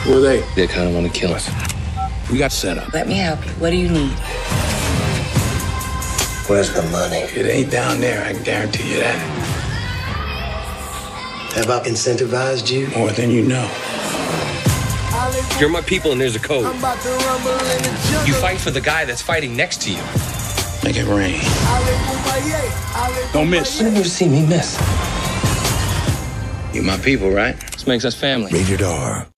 Who are they? They kind of want to kill us. We got set up. Let me help you. What do you need? Where's the money? It ain't down there, I can guarantee you that. Have I incentivized you? More than you know. You're my people and there's a code. You fight for the guy that's fighting next to you. Make it rain. Don't miss. When have you seen me miss? You my people, right? This makes us family. Rated R.